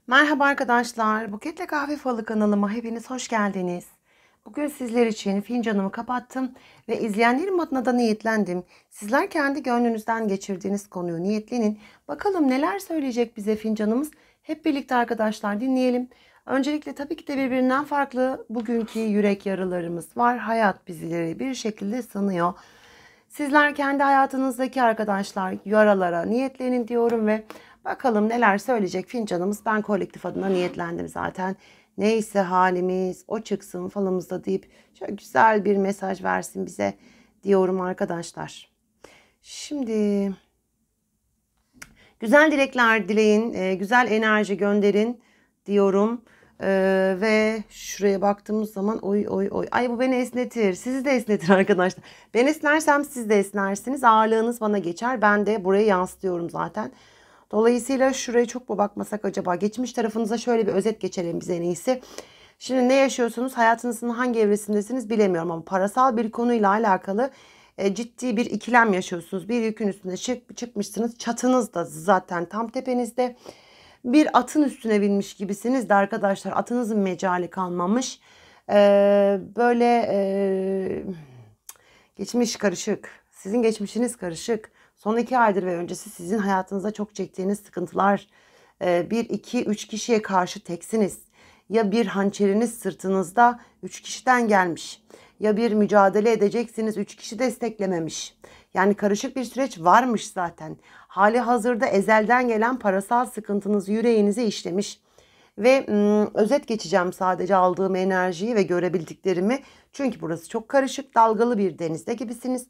Merhaba arkadaşlar. Buketle Kahve Falı kanalıma hepiniz hoş geldiniz. Bugün sizler için fincanımı kapattım ve izleyenlerim adına da niyetlendim. Sizler kendi gönlünüzden geçirdiğiniz konuyu niyetlenin. Bakalım neler söyleyecek bize fincanımız. Hep birlikte arkadaşlar dinleyelim. Öncelikle tabii ki de birbirinden farklı bugünkü yürek yaralarımız var. Hayat bizleri bir şekilde sanıyor. Sizler kendi hayatınızdaki arkadaşlar yaralara niyetlenin diyorum ve bakalım neler söyleyecek fincanımız. Ben kolektif adına niyetlendim zaten. Neyse halimiz o çıksın falımızda deyip şöyle güzel bir mesaj versin bize diyorum arkadaşlar. Şimdi güzel dilekler dileyin, güzel enerji gönderin diyorum. Ve şuraya baktığımız zaman oy oy oy. Ay bu beni esnetir. Sizi de esnetir arkadaşlar. Ben esnersem siz de esnersiniz. Ağırlığınız bana geçer. Ben de buraya yansıtıyorum zaten. Dolayısıyla şuraya çok mu bakmasak acaba? Geçmiş tarafınıza şöyle bir özet geçelim biz en iyisi. Şimdi ne yaşıyorsunuz? Hayatınızın hangi evresindesiniz bilemiyorum ama parasal bir konuyla alakalı ciddi bir ikilem yaşıyorsunuz. Bir yükün üstüne çıkmışsınız. Çatınız da zaten tam tepenizde. Bir atın üstüne binmiş gibisiniz de arkadaşlar. Atınızın mecali kalmamış. Geçmiş karışık. Sizin geçmişiniz karışık. Son 2 aydır ve öncesi sizin hayatınızda çok çektiğiniz sıkıntılar. 1, 2, 3 kişiye karşı teksiniz. Ya bir hançeriniz sırtınızda 3 kişiden gelmiş. Ya bir mücadele edeceksiniz 3 kişi desteklememiş. Yani karışık bir süreç varmış zaten. Hali hazırda ezelden gelen parasal sıkıntınız yüreğinize işlemiş. Ve özet geçeceğim sadece aldığım enerjiyi ve görebildiklerimi. Çünkü burası çok karışık, dalgalı bir denizde gibisiniz.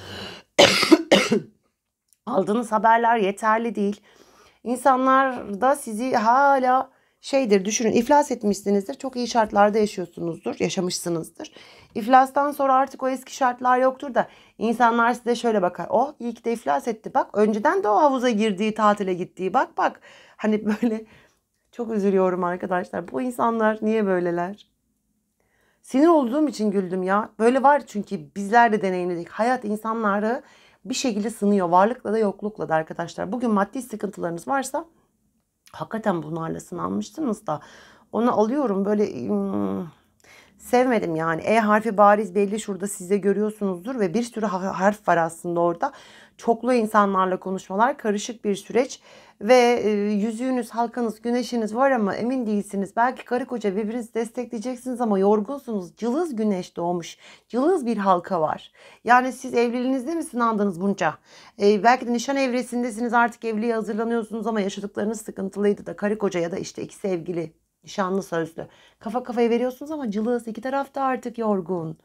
Aldığınız haberler yeterli değil. İnsanlar da sizi hala düşünün, iflas etmişsinizdir. Çok iyi şartlarda yaşıyorsunuzdur, yaşamışsınızdır. İflastan sonra artık o eski şartlar yoktur da insanlar size şöyle bakar. Oh iyi ki de iflas etti bak. Önceden de o havuza girdiği, tatile gittiği bak bak. Hani böyle çok üzülüyorum arkadaşlar. Bu insanlar niye böyleler? Sinir olduğum için güldüm ya. Böyle var çünkü bizler de deneyimledik. Hayat insanları bir şekilde sınıyor. Varlıkla da yoklukla da arkadaşlar. Bugün maddi sıkıntılarınız varsa hakikaten bunlarla sınanmışsınız da onu alıyorum böyle sevmedim yani. E harfi bariz belli şurada siz de görüyorsunuzdur ve bir sürü harf var aslında orada. Çoklu insanlarla konuşmalar, karışık bir süreç ve yüzüğünüz, halkanız, güneşiniz var ama emin değilsiniz. Belki karı koca birbirinizi destekleyeceksiniz ama yorgunsunuz. Cılız güneş doğmuş. Cılız bir halka var. Yani siz evliliğinizde mi sınandınız bunca? Belki de nişan evresindesiniz, artık evliliğe hazırlanıyorsunuz ama yaşadıklarınız sıkıntılıydı da karı koca ya da işte iki sevgili. Nişanlı sözlü. Kafa kafaya veriyorsunuz ama cılız. İki taraf da artık yorgun.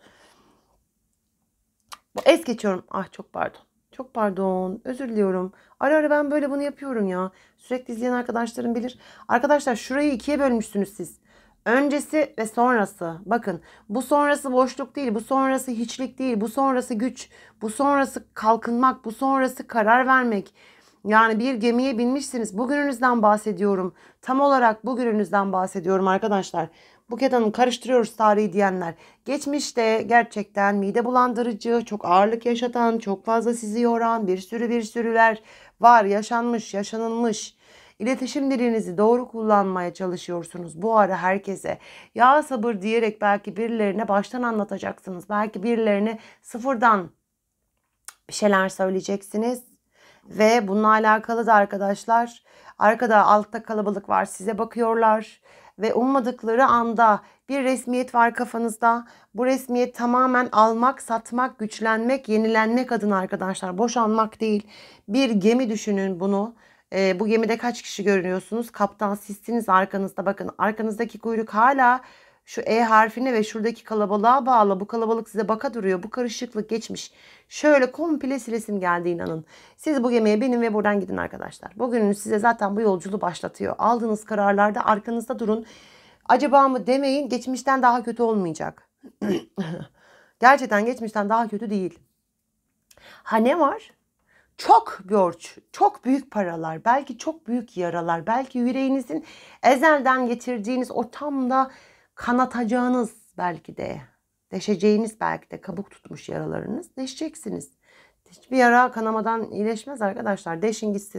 Es geçiyorum. Ah çok pardon. Çok pardon. Özür diliyorum. Ara ara ben böyle bunu yapıyorum ya. Sürekli izleyen arkadaşlarım bilir. Arkadaşlar şurayı ikiye bölmüşsünüz siz. Öncesi ve sonrası. Bakın bu sonrası boşluk değil. Bu sonrası hiçlik değil. Bu sonrası güç. Bu sonrası kalkınmak. Bu sonrası karar vermek. Yani bir gemiye binmişsiniz. Bugününüzden bahsediyorum. Tam olarak bugününüzden bahsediyorum arkadaşlar. Buket Hanım karıştırıyoruz tarihi diyenler. Geçmişte gerçekten mide bulandırıcı, çok ağırlık yaşatan, çok fazla sizi yoran bir sürüler var. Yaşanmış, yaşanılmış. İletişim dilinizi doğru kullanmaya çalışıyorsunuz bu ara herkese. Ya sabır diyerek belki birilerine baştan anlatacaksınız. Belki birilerine sıfırdan bir şeyler söyleyeceksiniz. Ve bununla alakalı da arkadaşlar arkada altta kalabalık var, size bakıyorlar. Ve ummadıkları anda bir resmiyet var kafanızda. Bu resmiyet tamamen almak, satmak, güçlenmek, yenilenmek adına arkadaşlar. Boşanmak değil. Bir gemi düşünün bunu. Bu gemide kaç kişi görünüyorsunuz? Kaptan sizsiniz arkanızda. Bakın arkanızdaki kuyruk hala şu E harfine ve şuradaki kalabalığa bağlı. Bu kalabalık size baka duruyor. Bu karışıklık geçmiş. Şöyle komple silesim geldi inanın. Siz bu gemiye binin ve buradan gidin arkadaşlar. Bugününüz size zaten bu yolculuğu başlatıyor. Aldığınız kararlarda arkanızda durun. Acaba mı demeyin, geçmişten daha kötü olmayacak. Gerçekten geçmişten daha kötü değil. Ha ne var? Çok borç, çok büyük paralar, belki çok büyük yaralar, belki yüreğinizin ezelden getirdiğiniz o tam da kanatacağınız belki de, deşeceğiniz belki de kabuk tutmuş yaralarınız, deşeceksiniz. Hiçbir yara kanamadan iyileşmez arkadaşlar. Deşin gitsin.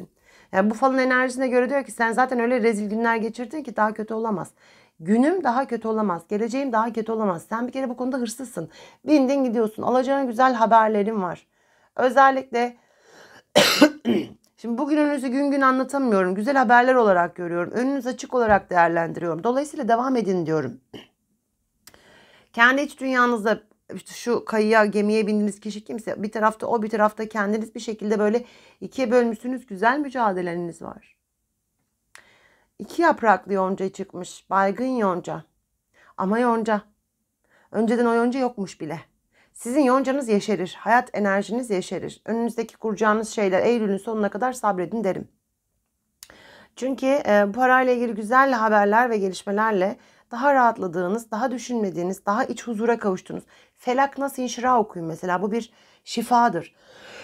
Yani bu falın enerjisine göre diyor ki sen zaten öyle rezil günler geçirdin ki daha kötü olamaz. Günüm daha kötü olamaz. Geleceğim daha kötü olamaz. Sen bir kere bu konuda hırslısın. Bindin gidiyorsun. Alacağın güzel haberlerim var. Özellikle şimdi bugün önünüzü gün gün anlatamıyorum. Güzel haberler olarak görüyorum. Önünüz açık olarak değerlendiriyorum. Dolayısıyla devam edin diyorum. Kendi iç dünyanızda işte şu kayıya, gemiye bindiğiniz kişi kimse, bir tarafta o, bir tarafta kendiniz, bir şekilde böyle ikiye bölmüşsünüz. Güzel mücadeleleriniz var. 2 yapraklı yonca çıkmış. Baygın yonca. Ama yonca. Önceden o yonca yokmuş bile. Sizin yoncanız yeşerir. Hayat enerjiniz yeşerir. Önünüzdeki kuracağınız şeyler Eylül'ün sonuna kadar sabredin derim. Çünkü parayla ilgili güzel haberler ve gelişmelerle daha rahatladığınız, daha düşünmediğiniz, daha iç huzura kavuştunuz. Felak Nas İnşirah okuyun mesela. Bu bir şifadır.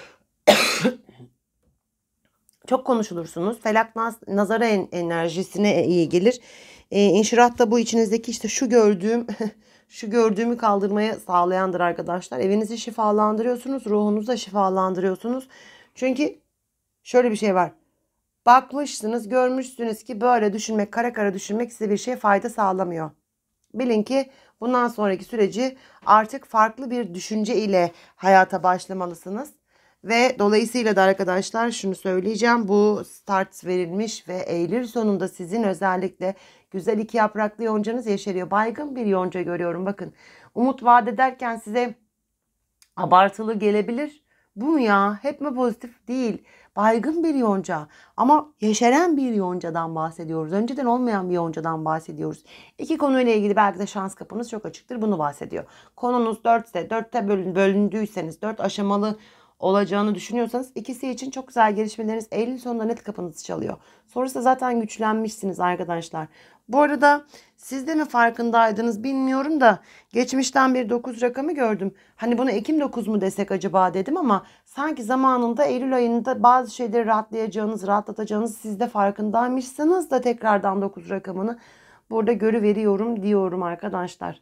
Çok konuşulursunuz. Felak Nas nazara enerjisine iyi gelir. İnşirah da bu içinizdeki işte şu gördüğüm şu gördüğümü kaldırmaya sağlayandır arkadaşlar. Evinizi şifalandırıyorsunuz, ruhunuzu da şifalandırıyorsunuz. Çünkü şöyle bir şey var. Bakmışsınız, görmüşsünüz ki böyle düşünmek, kara kara düşünmek size bir şey fayda sağlamıyor. Bilin ki bundan sonraki süreci artık farklı bir düşünce ile hayata başlamalısınız. Ve dolayısıyla da arkadaşlar şunu söyleyeceğim. Bu start verilmiş ve Eylül sonunda sizin özellikle güzel 2 yapraklı yoncanız yeşeriyor. Baygın bir yonca görüyorum. Bakın, umut vaat ederken size abartılı gelebilir. Bu mu ya? Hep mi pozitif? Değil. Baygın bir yonca ama yeşeren bir yoncadan bahsediyoruz. Önceden olmayan bir yoncadan bahsediyoruz. 2 konuyla ilgili belki de şans kapınız çok açıktır. Bunu bahsediyor. Konunuz 4 ise, 4'te bölündüyseniz, 4 aşamalı olacağını düşünüyorsanız ikisi için çok güzel gelişmeleriniz Eylül sonunda net kapınızı çalıyor. Sonrasında zaten güçlenmişsiniz arkadaşlar. Bu arada siz de mi farkındaydınız bilmiyorum da geçmişten bir 9 rakamı gördüm. Hani bunu Ekim 9 mu desek acaba dedim ama sanki zamanında Eylül ayında bazı şeyleri rahatlayacağınız, rahatlatacağınız siz de farkındaymışsınız da tekrardan 9 rakamını burada görüveriyorum diyorum arkadaşlar.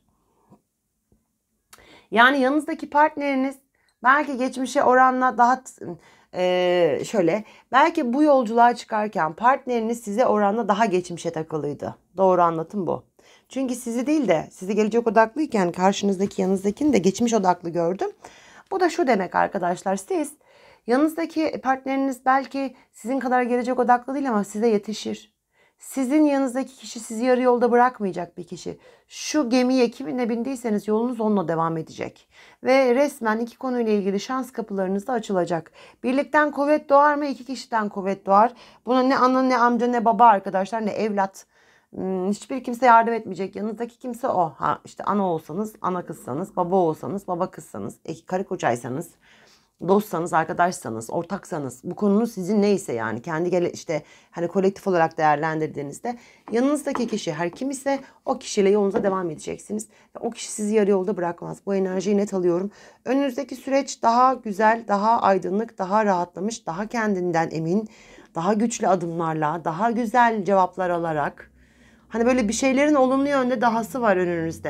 Yani yanınızdaki partneriniz belki geçmişe oranla daha şöyle, belki bu yolculuğa çıkarken partneriniz size oranla daha geçmişe takılıydı. Doğru anlatım bu. Çünkü sizi değil de sizi gelecek odaklıyken karşınızdaki yanınızdakini de geçmiş odaklı gördüm. Bu da şu demek arkadaşlar, siz yanınızdaki partneriniz belki sizin kadar gelecek odaklı değil ama size yetişir. Sizin yanınızdaki kişi sizi yarı yolda bırakmayacak bir kişi. Şu gemiye kiminle bindiyseniz yolunuz onunla devam edecek. Ve resmen 2 konuyla ilgili şans kapılarınız da açılacak. Birlikten kuvvet doğar mı? 2 kişiden kuvvet doğar. Buna ne ana ne amca ne baba arkadaşlar ne evlat. Hiçbir kimse yardım etmeyecek. Yanınızdaki kimse o. Ha işte ana olsanız, ana kızsanız, baba olsanız, baba kızsanız, karı kocaysanız, dostsanız, arkadaşsanız, ortaksanız, bu konunun sizin neyse yani kendi işte hani kolektif olarak değerlendirdiğinizde yanınızdaki kişi her kim ise o kişiyle yolunuza devam edeceksiniz. Ve o kişi sizi yarı yolda bırakmaz. Bu enerjiyi net alıyorum. Önünüzdeki süreç daha güzel, daha aydınlık, daha rahatlamış, daha kendinden emin, daha güçlü adımlarla, daha güzel cevaplar alarak. Hani böyle bir şeylerin olumlu yönde dahası var önünüzde.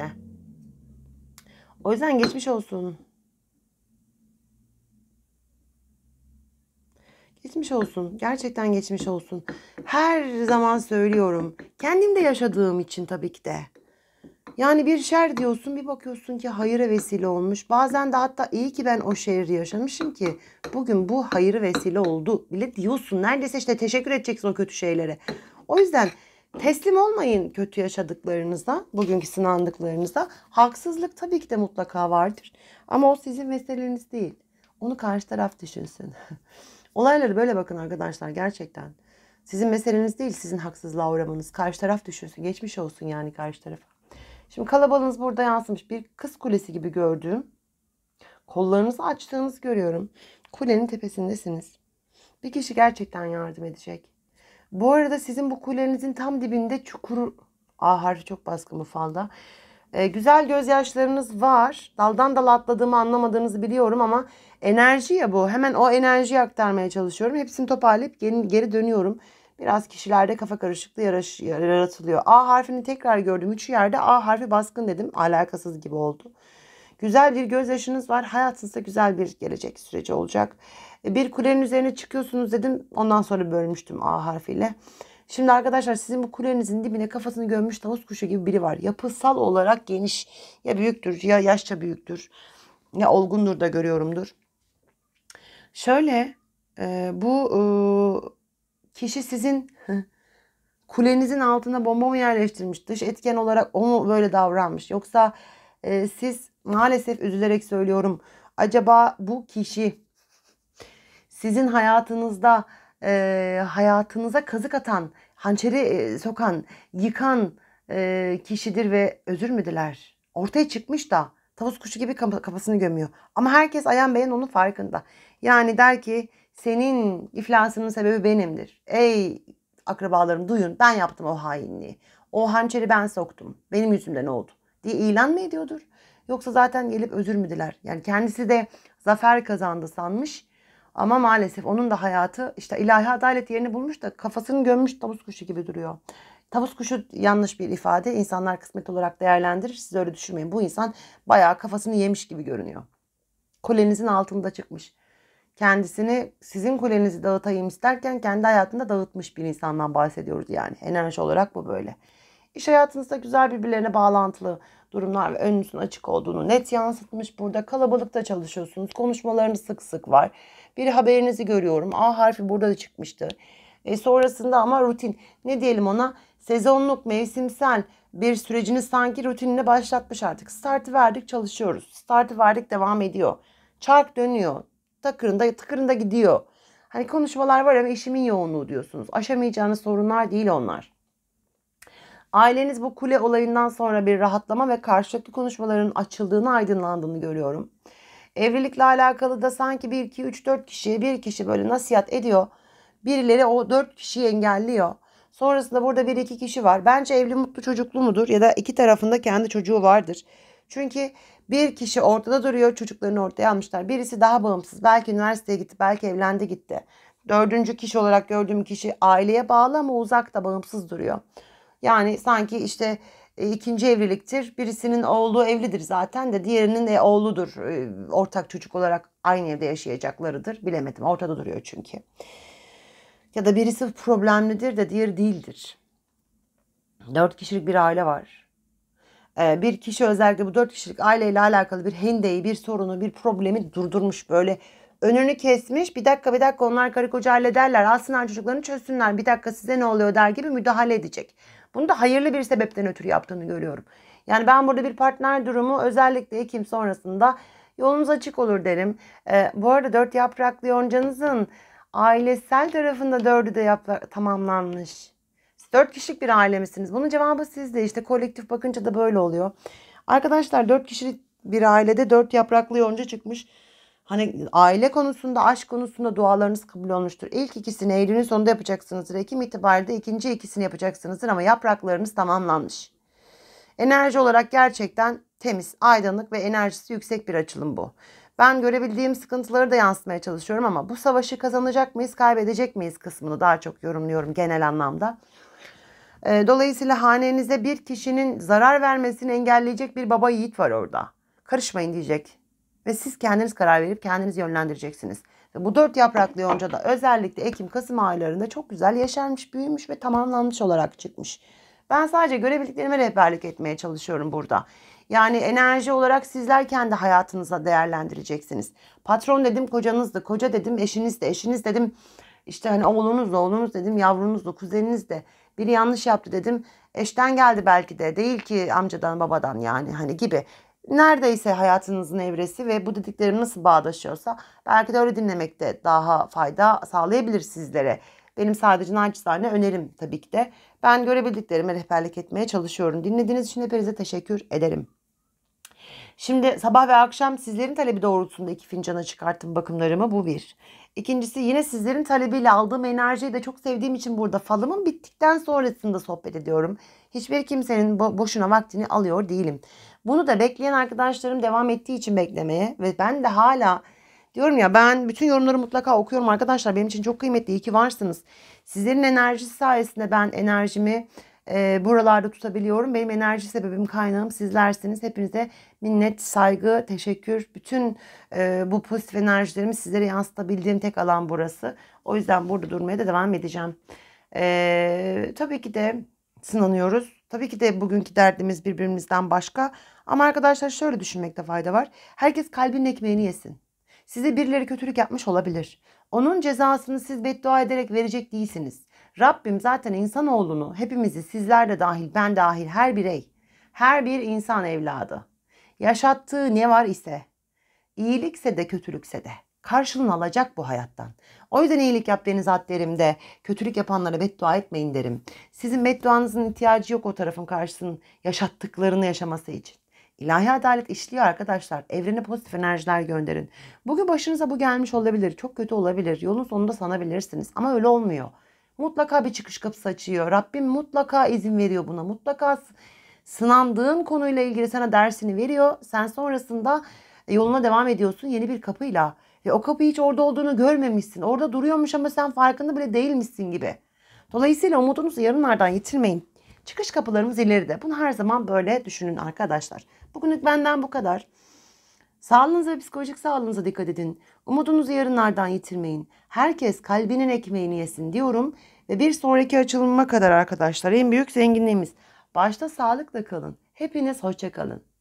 O yüzden geçmiş olsun. Geçmiş olsun. Gerçekten geçmiş olsun. Her zaman söylüyorum. Kendim de yaşadığım için tabii ki de. Yani bir şer diyorsun, bir bakıyorsun ki hayıra vesile olmuş. Bazen de hatta iyi ki ben o şerri yaşamışım ki bugün bu hayırı vesile oldu bile diyorsun. Neredeyse işte teşekkür edeceksin o kötü şeylere. O yüzden teslim olmayın kötü yaşadıklarınızda, bugünkü sınandıklarınızda. Haksızlık tabii ki de mutlaka vardır. Ama o sizin meseleniz değil. Onu karşı taraf düşünsün. Olayları böyle bakın arkadaşlar, gerçekten. Sizin meseleniz değil, sizin haksızlığa uğramanız. Karşı taraf düşünsün. Geçmiş olsun yani karşı tarafa. Şimdi kalabalığınız burada yansımış. Bir kız kulesi gibi gördüğüm. Kollarınızı açtığınızı görüyorum. Kulenin tepesindesiniz. Bir kişi gerçekten yardım edecek. Bu arada sizin bu kulenizin tam dibinde çukur. A harfi çok baskın bu falda. Güzel gözyaşlarınız var. Daldan dala atladığımı anlamadığınızı biliyorum ama enerji ya bu. Hemen o enerjiyi aktarmaya çalışıyorum. Hepsini toparlayıp geri dönüyorum. Biraz kişilerde kafa karışıklığı yaratılıyor. A harfini tekrar gördüm. 3 yerde A harfi baskın dedim. Alakasız gibi oldu. Güzel bir gözyaşınız var. Hayatınızda güzel bir gelecek süreci olacak. Bir kulenin üzerine çıkıyorsunuz dedim. Ondan sonra bölmüştüm A harfiyle. Şimdi arkadaşlar sizin bu kulenizin dibine kafasını gömmüş tavus kuşu gibi biri var. Yapısal olarak geniş, ya büyüktür ya yaşça büyüktür ya olgundur da görüyorumdur. Şöyle bu kişi sizin kulenizin altına bomba mı yerleştirmiş? Dış etken olarak o mu böyle davranmış? Yoksa siz, maalesef üzülerek söylüyorum, acaba bu kişi sizin hayatınızda hayatınıza kazık atan, hançeri sokan, yıkan kişidir ve özür mü diler? Ortaya çıkmış da tavus kuşu gibi kafasını gömüyor. Ama herkes ayan beyan onun farkında. Yani der ki senin iflasının sebebi benimdir. Ey akrabalarım, duyun, ben yaptım o hainliği. O hançeri ben soktum. Benim yüzümden oldu diye ilan mı ediyordur? Yoksa zaten gelip özür mü diler? Yani kendisi de zafer kazandı sanmış. Ama maalesef onun da hayatı işte ilahi adalet yerini bulmuş da kafasını gömmüş tavus kuşu gibi duruyor. Tavus kuşu yanlış bir ifade. İnsanlar kısmet olarak değerlendirir. Siz öyle düşünmeyin. Bu insan bayağı kafasını yemiş gibi görünüyor. Kulenizin altında çıkmış. Kendisini sizin kulenizi dağıtayım isterken kendi hayatında dağıtmış bir insandan bahsediyoruz yani. Enerji olarak bu böyle. İş hayatınızda güzel birbirlerine bağlantılı durumlar ve önünüzün açık olduğunu net yansıtmış. Burada kalabalıkta çalışıyorsunuz. Konuşmalarınız sık sık var. Bir haberinizi görüyorum. A harfi burada da çıkmıştı. Sonrasında ama rutin, ne diyelim ona, sezonluk, mevsimsel bir sürecini sanki rutinine başlatmış artık. Startı verdik, çalışıyoruz. Startı verdik, devam ediyor. Çark dönüyor. Tıkırında gidiyor. Hani konuşmalar var ama işimin yoğunluğu diyorsunuz. Aşamayacağınız sorunlar değil onlar. Aileniz bu kule olayından sonra bir rahatlama ve karşılıklı konuşmaların açıldığını, aydınlandığını görüyorum. Evlilikle alakalı da sanki 1, 2, 3, 4 kişiye bir kişi böyle nasihat ediyor. Birileri o 4 kişiyi engelliyor. Sonrasında burada 1-2 kişi var. Bence evli, mutlu, çocuklu mudur? Ya da iki tarafında kendi çocuğu vardır. Çünkü bir kişi ortada duruyor. Çocuklarını ortaya almışlar. Birisi daha bağımsız. Belki üniversiteye gitti. Belki evlendi gitti. Dördüncü kişi olarak gördüğüm kişi aileye bağlı ama uzakta, bağımsız duruyor. Yani sanki işte ikinci evliliktir. Birisinin oğlu evlidir zaten de diğerinin de oğludur. Ortak çocuk olarak aynı evde yaşayacaklarıdır. Bilemedim. Ortada duruyor çünkü. Ya da birisi problemlidir de diğeri değildir. 4 kişilik bir aile var. Bir kişi özellikle bu 4 kişilik aileyle alakalı bir hendeyi, bir sorunu, bir problemi durdurmuş. Böyle önünü kesmiş. Bir dakika onlar karı koca hallederler. Alsınlar çocuklarını, çözsünler. Bir dakika size ne oluyor der gibi müdahale edecek. Bunu da hayırlı bir sebepten ötürü yaptığını görüyorum. Yani ben burada bir partner durumu, özellikle Ekim sonrasında yolunuz açık olur derim. Bu arada 4 yapraklı yoncanızın ailesel tarafında 4'ü de tamamlanmış. 4 kişilik bir aile misiniz? Bunun cevabı sizde. İşte kolektif bakınca da böyle oluyor. Arkadaşlar 4 kişilik bir ailede 4 yapraklı yonca çıkmış. Hani aile konusunda, aşk konusunda dualarınız kabul olmuştur. İlk ikisini Eylül'ün sonunda yapacaksınızdır. Ekim itibariyle ikinci ikisini yapacaksınızdır ama yapraklarınız tamamlanmış. Enerji olarak gerçekten temiz, aydınlık ve enerjisi yüksek bir açılım bu. Ben görebildiğim sıkıntıları da yansıtmaya çalışıyorum ama bu savaşı kazanacak mıyız, kaybedecek miyiz kısmını daha çok yorumluyorum genel anlamda. Dolayısıyla hanenizde bir kişinin zarar vermesini engelleyecek bir baba yiğit var orada. Karışmayın diyecek. Ve siz kendiniz karar verip kendiniz yönlendireceksiniz. Ve bu 4 yapraklı yonca da özellikle Ekim-Kasım aylarında çok güzel yeşermiş, büyümüş ve tamamlanmış olarak çıkmış. Ben sadece görebildiklerime rehberlik etmeye çalışıyorum burada. Yani enerji olarak sizler kendi hayatınıza değerlendireceksiniz. Patron dedim kocanızdı, koca dedim eşiniz de, eşiniz dedim işte hani oğlunuz dedim, yavrunuz da, kuzeniniz de. Biri yanlış yaptı dedim. Eşten geldi belki de. Değil ki amcadan, babadan, yani hani gibi. Neredeyse hayatınızın evresi ve bu dediklerim nasıl bağdaşıyorsa belki de öyle dinlemek de daha fayda sağlayabilir sizlere. Benim sadece naçizane önerim tabii ki de. Ben görebildiklerime rehberlik etmeye çalışıyorum. Dinlediğiniz için hepinize teşekkür ederim. Şimdi sabah ve akşam sizlerin talebi doğrultusunda 2 fincana çıkarttım bakımlarımı. Bu bir. İkincisi, yine sizlerin talebiyle aldığım enerjiyi de çok sevdiğim için burada falımın bittikten sonrasında sohbet ediyorum. Hiçbir kimsenin boşuna vaktini alıyor değilim. Bunu da bekleyen arkadaşlarım devam ettiği için beklemeye ve ben de hala diyorum ya, ben bütün yorumları mutlaka okuyorum arkadaşlar. Benim için çok kıymetli. İyi ki varsınız. Sizlerin enerjisi sayesinde ben enerjimi buralarda tutabiliyorum. Benim enerji sebebim, kaynağım sizlersiniz. Hepinize minnet, saygı, teşekkür. Bütün bu pozitif enerjilerimi sizlere yansıtabildiğim tek alan burası. O yüzden burada durmaya da devam edeceğim. Tabii ki de sınanıyoruz. Tabii ki de bugünkü derdimiz birbirimizden başka. Ama arkadaşlar şöyle düşünmekte fayda var. Herkes kalbinin ekmeğini yesin. Size birileri kötülük yapmış olabilir. Onun cezasını siz beddua ederek verecek değilsiniz. Rabbim zaten insanoğlunu, hepimizi, sizler de dahil, ben dahil, her birey, her bir insan evladı, yaşattığı ne var ise, iyilikse de kötülükse de karşılığını alacak bu hayattan. O yüzden iyilik yap deniz at derim de kötülük yapanlara beddua etmeyin derim. Sizin bedduanızın ihtiyacı yok o tarafın karşısının yaşattıklarını yaşaması için. İlahi adalet işliyor arkadaşlar. Evrene pozitif enerjiler gönderin. Bugün başınıza bu gelmiş olabilir. Çok kötü olabilir. Yolun sonunda sanabilirsiniz. Ama öyle olmuyor. Mutlaka bir çıkış kapısı açıyor. Rabbim mutlaka izin veriyor buna. Mutlaka sınandığın konuyla ilgili sana dersini veriyor. Sen sonrasında yoluna devam ediyorsun yeni bir kapıyla. Ve o kapı hiç orada olduğunu görmemişsin. Orada duruyormuş ama sen farkında bile değilmişsin gibi. Dolayısıyla umudunuzu yarınlardan yitirmeyin. Çıkış kapılarımız ileride. Bunu her zaman böyle düşünün arkadaşlar. Bugünlük benden bu kadar. Sağlığınıza ve psikolojik sağlığınıza dikkat edin. Umudunuzu yarınlardan yitirmeyin. Herkes kalbinin ekmeğini yesin diyorum. Ve bir sonraki açılımıma kadar arkadaşlar en büyük zenginliğimiz. Başta sağlıkla kalın. Hepiniz hoşça kalın.